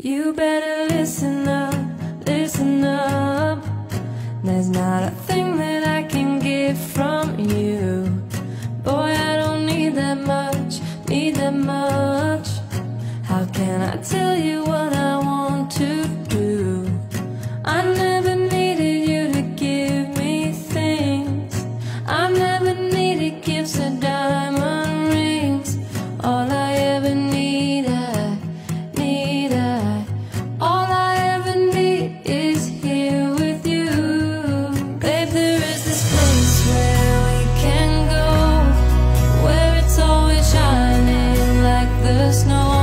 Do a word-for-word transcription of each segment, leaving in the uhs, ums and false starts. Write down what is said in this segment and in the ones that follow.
You better listen up, listen up. There's not a thing that I can get from you. Boy, I don't need that much, need that much. How can I tell you what I want to do? I never needed you to give me things. I've never needed gifts or diamond rings. All I ever need, I need, I all I ever need is here with you. Babe, there is this place where we can go, where it's always shining like the snow.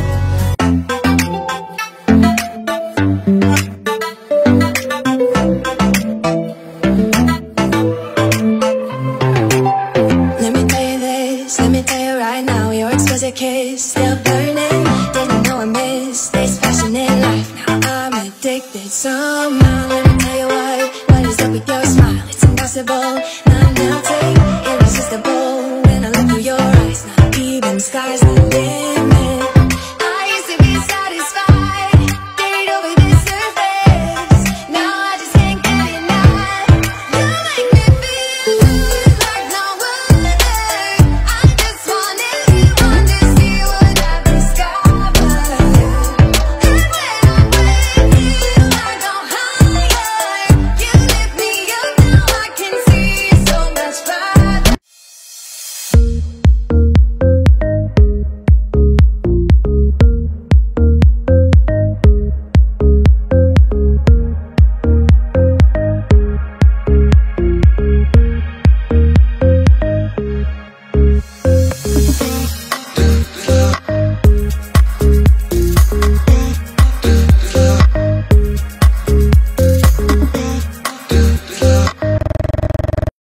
Kiss still burning, didn't know I missed this passion in life. Now I'm addicted somehow. Let me tell you why. What is up with your smile? It's impossible